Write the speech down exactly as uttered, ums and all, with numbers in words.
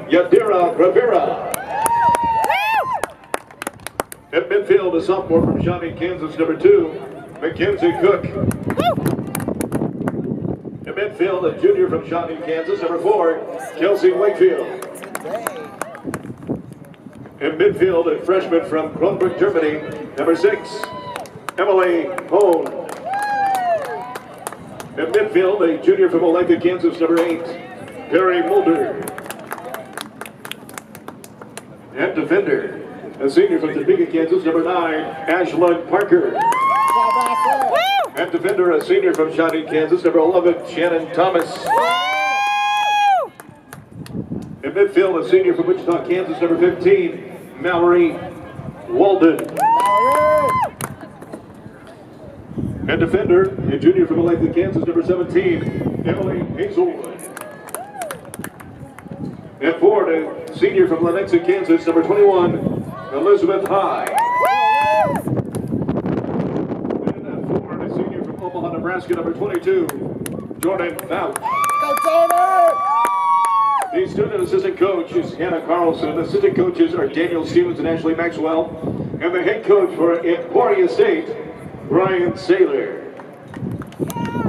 Yadira Rivera. At midfield, a sophomore from Shawnee, Kansas, number two, Mackenzie Cook. At midfield, a junior from Shawnee, Kansas, number four, Kelsey Wakefield. In midfield, a freshman from Kronberg, Germany, number six, Emily Hone. In midfield, a junior from Olathe, Kansas, number eight, Perry Mulder. And defender, a senior from Topeka, Kansas, number nine, Ashlyn Parker. And defender, a senior from Shawnee, Kansas, number eleven, Shannon Thomas. In midfield, a senior from Wichita, Kansas, number fifteen, Mallory Walden. And defender, a junior from Olathe, Kansas, number seventeen, Emily Hazelwood. And forward, a senior from Lenexa, Kansas, number twenty-one, Elizabeth High. And uh, forward, a senior from Omaha, Nebraska, number twenty-two, Jordan Vouch. Go, Jordan! The student assistant coach is Hannah Carlson. Assistant coaches are Daniel Stevens and Ashley Maxwell. And the head coach for Emporia State, Brian Saylor.